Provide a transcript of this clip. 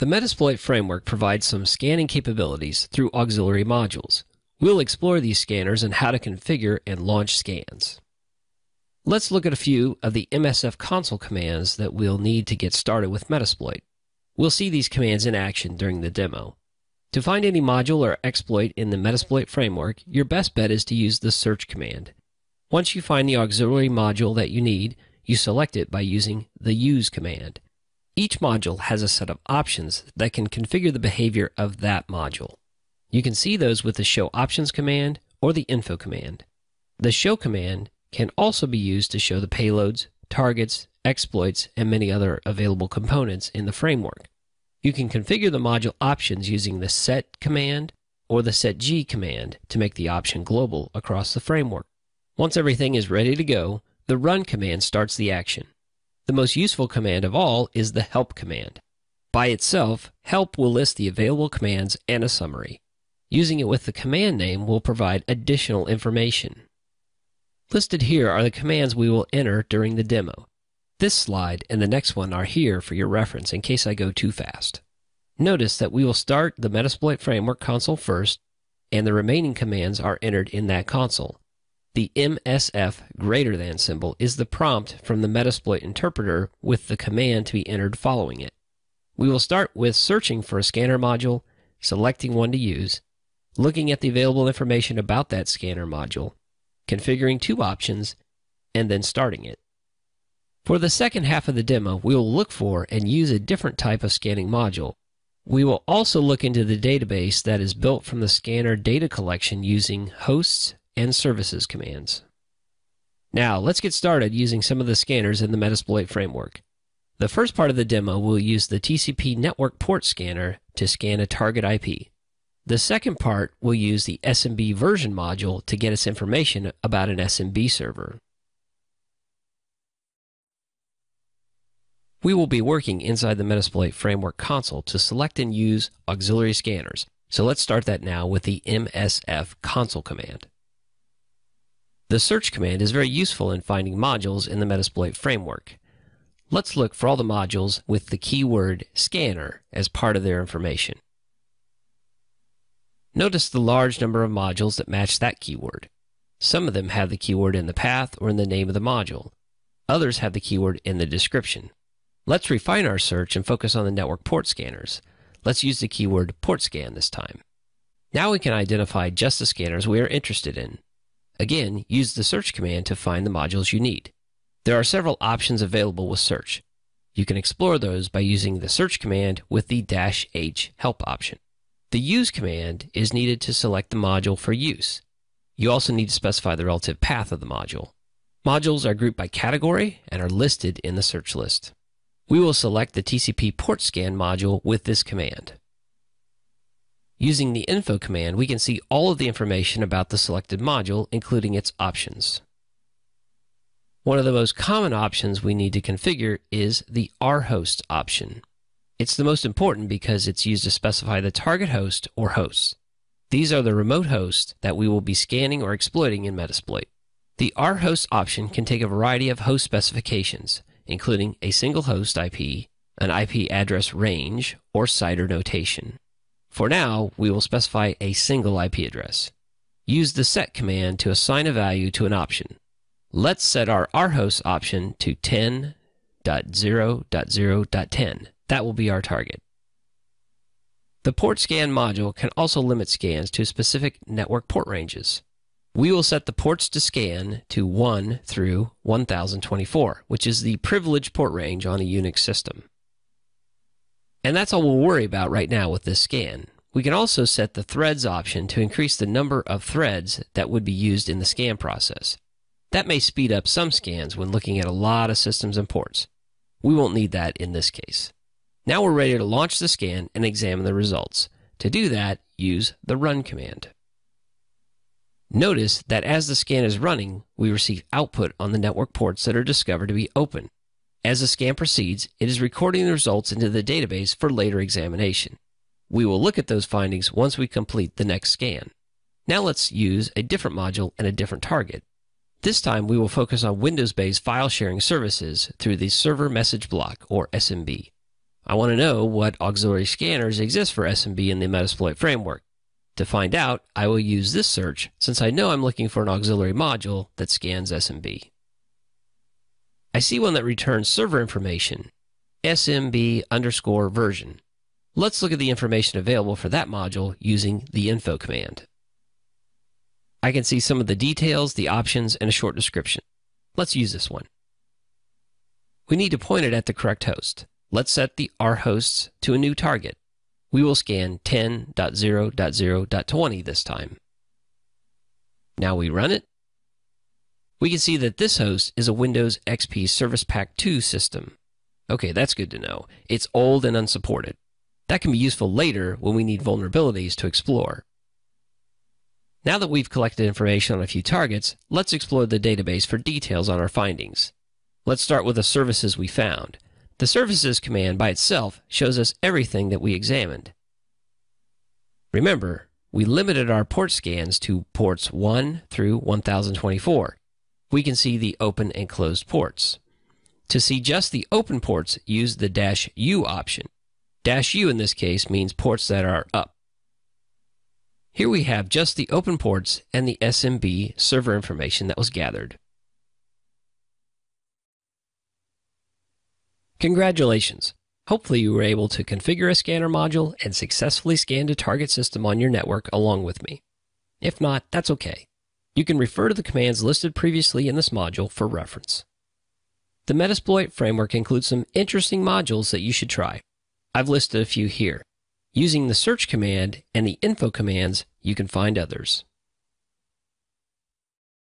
The Metasploit framework provides some scanning capabilities through auxiliary modules. We'll explore these scanners and how to configure and launch scans. Let's look at a few of the MSF console commands that we'll need to get started with Metasploit. We'll see these commands in action during the demo. To find any module or exploit in the Metasploit framework, your best bet is to use the search command. Once you find the auxiliary module that you need, you select it by using the use command. Each module has a set of options that can configure the behavior of that module. You can see those with the show options command or the info command. The show command can also be used to show the payloads, targets, exploits, and many other available components in the framework. You can configure the module options using the set command or the setg command to make the option global across the framework. Once everything is ready to go, the run command starts the action. The most useful command of all is the help command. By itself, help will list the available commands and a summary. Using it with the command name will provide additional information. Listed here are the commands we will enter during the demo. This slide and the next one are here for your reference in case I go too fast. Notice that we will start the Metasploit framework console first, and the remaining commands are entered in that console. The MSF symbol is the prompt from the Metasploit interpreter with the command to be entered following it. We will start with searching for a scanner module, selecting one to use, looking at the available information about that scanner module, configuring two options, and then starting it. For the second half of the demo, we will look for and use a different type of scanning module. We will also look into the database that is built from the scanner data collection using hosts and services commands. Now, let's get started using some of the scanners in the Metasploit framework. The first part of the demo will use the TCP network port scanner to scan a target IP. The second part will use the SMB version module to get us information about an SMB server. We will be working inside the Metasploit framework console to select and use auxiliary scanners. So let's start that now with the MSF console command. The search command is very useful in finding modules in the Metasploit framework. Let's look for all the modules with the keyword scanner as part of their information. Notice the large number of modules that match that keyword. Some of them have the keyword in the path or in the name of the module. Others have the keyword in the description. Let's refine our search and focus on the network port scanners. Let's use the keyword port scan this time. Now we can identify just the scanners we are interested in. Again, use the search command to find the modules you need. There are several options available with search. You can explore those by using the search command with the -h help option. The use command is needed to select the module for use. You also need to specify the relative path of the module. Modules are grouped by category and are listed in the search list. We will select the TCP port scan module with this command. Using the info command, we can see all of the information about the selected module, including its options. One of the most common options we need to configure is the rhost option. It's the most important because it's used to specify the target host or hosts. These are the remote hosts that we will be scanning or exploiting in Metasploit. The rhost option can take a variety of host specifications, including a single host IP, an IP address range, or CIDR notation. For now, we will specify a single IP address. Use the set command to assign a value to an option. Let's set our rhost option to 10.0.0.10. That will be our target. The port scan module can also limit scans to specific network port ranges. We will set the ports to scan to 1 through 1024, which is the privileged port range on a Unix system. And that's all we'll worry about right now with this scan. We can also set the threads option to increase the number of threads that would be used in the scan process. That may speed up some scans when looking at a lot of systems and ports. We won't need that in this case. Now we're ready to launch the scan and examine the results. To do that, use the run command. Notice that as the scan is running, we receive output on the network ports that are discovered to be open. As the scan proceeds, it is recording the results into the database for later examination. We will look at those findings once we complete the next scan. Now let's use a different module and a different target. This time we will focus on Windows-based file sharing services through the Server Message Block, or SMB. I want to know what auxiliary scanners exist for SMB in the Metasploit framework. To find out, I will use this search since I know I'm looking for an auxiliary module that scans SMB. I see one that returns server information, SMB_version. Let's look at the information available for that module using the info command. I can see some of the details, the options, and a short description. Let's use this one. We need to point it at the correct host. Let's set our hosts to a new target. We will scan 10.0.0.20 this time. Now we run it. We can see that this host is a Windows XP Service Pack 2 system. Okay, that's good to know. It's old and unsupported. That can be useful later when we need vulnerabilities to explore. Now that we've collected information on a few targets, let's explore the database for details on our findings. Let's start with the services we found. The services command by itself shows us everything that we examined. Remember, we limited our port scans to ports 1 through 1024. We can see the open and closed ports. To see just the open ports, use the -U option. -U in this case means ports that are up. Here we have just the open ports and the SMB server information that was gathered. Congratulations! Hopefully you were able to configure a scanner module and successfully scan a target system on your network along with me. If not, that's okay. You can refer to the commands listed previously in this module for reference. The Metasploit framework includes some interesting modules that you should try. I've listed a few here. Using the search command and the info commands, you can find others.